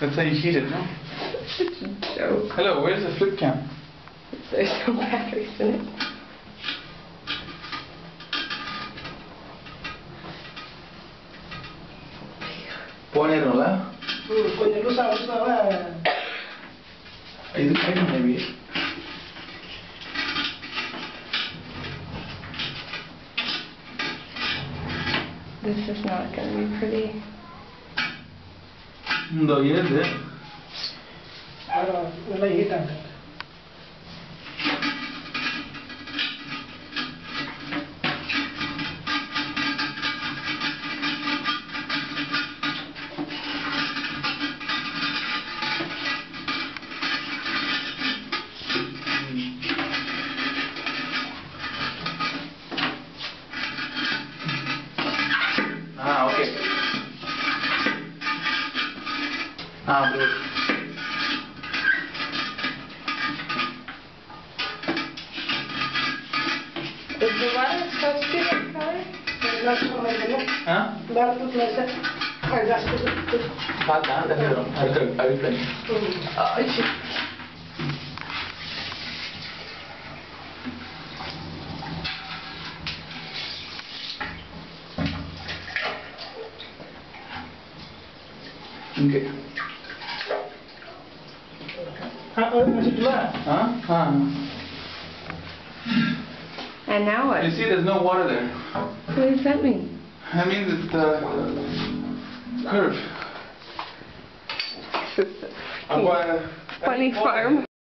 That's how you heat it, no? Such a joke. Hello, where's the flip cam? There's no batteries in it. போனேரும்ல கொஞ்சம் லூசாக இது guide maybe. This is not going to be pretty. இந்த ஏது நல்லா heat ஆகுது. okay. Bro. Is the water supposed to be that color? பார்த்தா தண்ணி வரும் அழுத்தம் இங்கே And now what? You see, there's no water there. What does that mean? That means it's the curve. This is a funny farm.